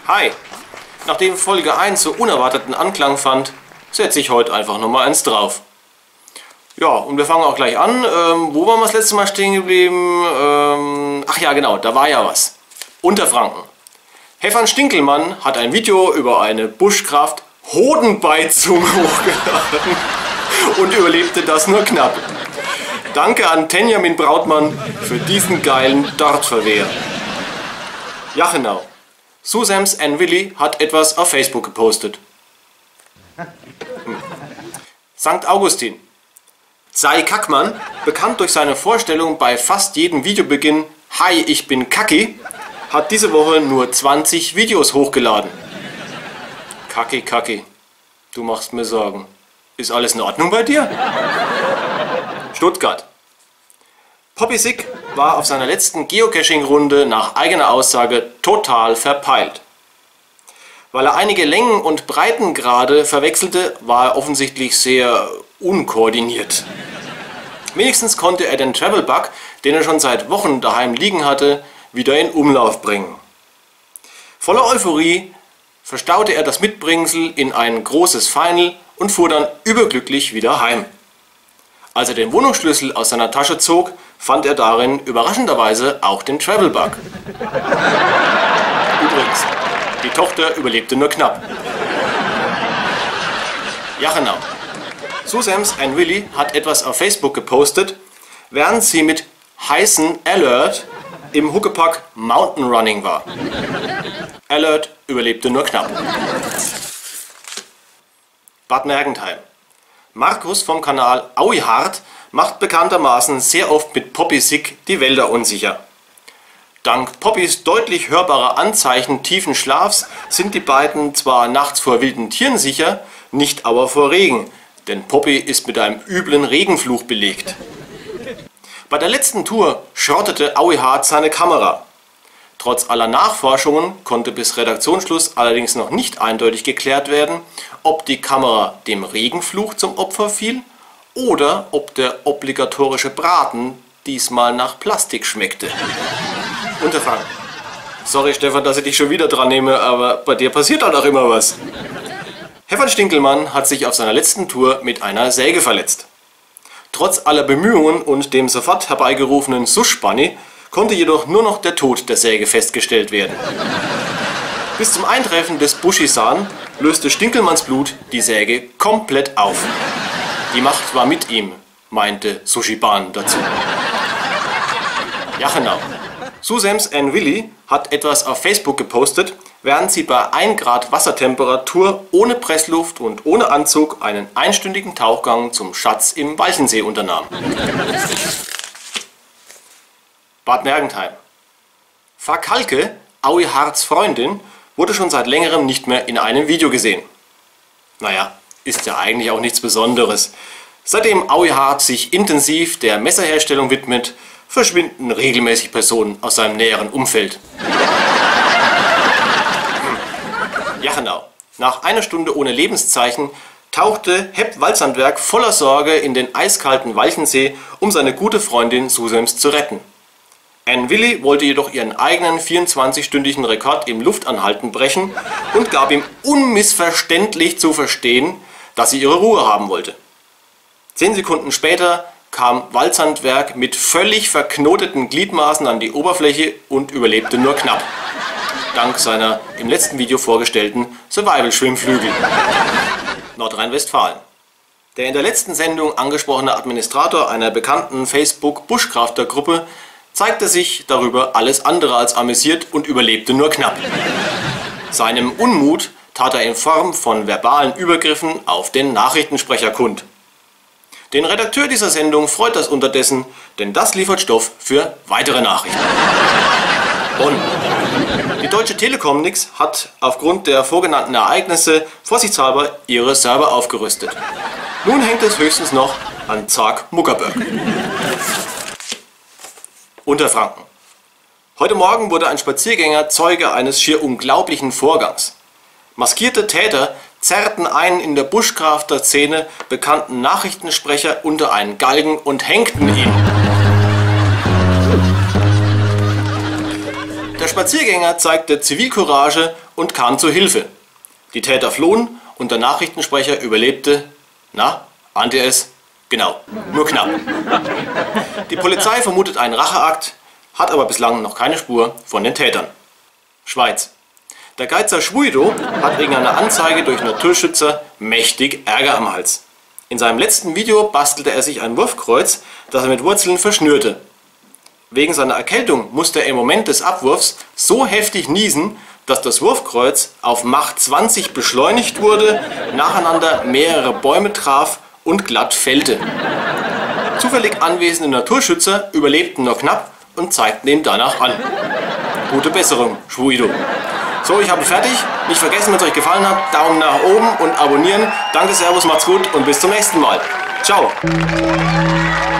Hi! Nachdem Folge 1 so unerwarteten Anklang fand, setze ich heute einfach nochmal eins drauf. Ja, und wir fangen auch gleich an. Wo waren wir das letzte Mal stehen geblieben? Ach ja, genau, da war ja was. Unterfranken. Stefan Stinkelmann hat ein Video über eine Buschkraft Hodenbeizung hochgeladen und überlebte das nur knapp. Danke an Tenjamin Brautmann für diesen geilen Dartverwehr. Jachenau. Susams and Willi hat etwas auf Facebook gepostet. St. Augustin. Sei Kackmann, bekannt durch seine Vorstellung bei fast jedem Videobeginn Hi, ich bin Kacki, hat diese Woche nur 20 Videos hochgeladen. Kacki, Kacki, du machst mir Sorgen. Ist alles in Ordnung bei dir? Stuttgart. Poppy Sick war auf seiner letzten Geocaching-Runde nach eigener Aussage total verpeilt. Weil er einige Längen- und Breitengrade verwechselte, war er offensichtlich sehr unkoordiniert. Wenigstens konnte er den Travel Bug, den er schon seit Wochen daheim liegen hatte, wieder in Umlauf bringen. Voller Euphorie verstaute er das Mitbringsel in ein großes Final und fuhr dann überglücklich wieder heim. Als er den Wohnungsschlüssel aus seiner Tasche zog, fand er darin überraschenderweise auch den Travel Bug. Übrigens, die Tochter überlebte nur knapp. Jachenau. Susams and Willi hat etwas auf Facebook gepostet, während sie mit heißen Alert im Huckepack Mountain Running war. Alert überlebte nur knapp. Bad Mergentheim. Markus vom Kanal Auihart macht bekanntermaßen sehr oft mit Poppy Sick die Wälder unsicher. Dank Poppys deutlich hörbarer Anzeichen tiefen Schlafs sind die beiden zwar nachts vor wilden Tieren sicher, nicht aber vor Regen, denn Poppy ist mit einem üblen Regenfluch belegt. Bei der letzten Tour schrottete Auihart seine Kamera. Trotz aller Nachforschungen konnte bis Redaktionsschluss allerdings noch nicht eindeutig geklärt werden, ob die Kamera dem Regenfluch zum Opfer fiel oder ob der obligatorische Braten diesmal nach Plastik schmeckte. Unterfangen. Sorry Stefan, dass ich dich schon wieder dran nehme, aber bei dir passiert halt auch immer was. Stefan Stinkelmann hat sich auf seiner letzten Tour mit einer Säge verletzt. Trotz aller Bemühungen und dem sofort herbeigerufenen Sush-Bunny konnte jedoch nur noch der Tod der Säge festgestellt werden. Bis zum Eintreffen des Bushisan löste Stinkelmanns Blut die Säge komplett auf. Die Macht war mit ihm, meinte Sushiban dazu. Jachenau. Susams and Willi hat etwas auf Facebook gepostet, während sie bei 1 Grad Wassertemperatur ohne Pressluft und ohne Anzug einen einstündigen Tauchgang zum Schatz im Walchensee unternahm. Bad Mergentheim. Fakalke, Auiharts Freundin, wurde schon seit längerem nicht mehr in einem Video gesehen. Naja, ist ja eigentlich auch nichts Besonderes. Seitdem Auihart sich intensiv der Messerherstellung widmet, verschwinden regelmäßig Personen aus seinem näheren Umfeld. Jachenau. Nach einer Stunde ohne Lebenszeichen tauchte Hepp Walzandwerk voller Sorge in den eiskalten Walchensee, um seine gute Freundin Susams zu retten. Ann Willi wollte jedoch ihren eigenen 24-stündigen Rekord im Luftanhalten brechen und gab ihm unmissverständlich zu verstehen, dass sie ihre Ruhe haben wollte. 10 Sekunden später kam Walzandwerk mit völlig verknoteten Gliedmaßen an die Oberfläche und überlebte nur knapp. Dank seiner im letzten Video vorgestellten Survival-Schwimmflügel. Nordrhein-Westfalen. Der in der letzten Sendung angesprochene Administrator einer bekannten Facebook-Buschkrafter-Gruppe zeigte sich darüber alles andere als amüsiert und überlebte nur knapp. Seinem Unmut tat er in Form von verbalen Übergriffen auf den Nachrichtensprecher kund. Den Redakteur dieser Sendung freut das unterdessen, denn das liefert Stoff für weitere Nachrichten. Bonn. Die Deutsche Telekom Nix hat aufgrund der vorgenannten Ereignisse vorsichtshalber ihre Server aufgerüstet. Nun hängt es höchstens noch an Zark-Muckerberg. Unterfranken. Heute Morgen wurde ein Spaziergänger Zeuge eines schier unglaublichen Vorgangs. Maskierte Täter zerrten einen in der Buschkrafter-Szene bekannten Nachrichtensprecher unter einen Galgen und hängten ihn. Der Spaziergänger zeigte Zivilcourage und kam zur Hilfe. Die Täter flohen und der Nachrichtensprecher überlebte, na, ahnt ihr es? Genau, nur knapp. Die Polizei vermutet einen Racheakt, hat aber bislang noch keine Spur von den Tätern. Schweiz. Der Geizer Schwuido hat wegen einer Anzeige durch Naturschützer mächtig Ärger am Hals. In seinem letzten Video bastelte er sich ein Wurfkreuz, das er mit Wurzeln verschnürte. Wegen seiner Erkältung musste er im Moment des Abwurfs so heftig niesen, dass das Wurfkreuz auf Mach 20 beschleunigt wurde, nacheinander mehrere Bäume traf und glatt fällte. Zufällig anwesende Naturschützer überlebten nur knapp und zeigten ihn danach an. Gute Besserung, Schwuido. So, ich habe fertig. Nicht vergessen, wenn es euch gefallen hat, Daumen nach oben und abonnieren. Danke, Servus, macht's gut und bis zum nächsten Mal. Ciao.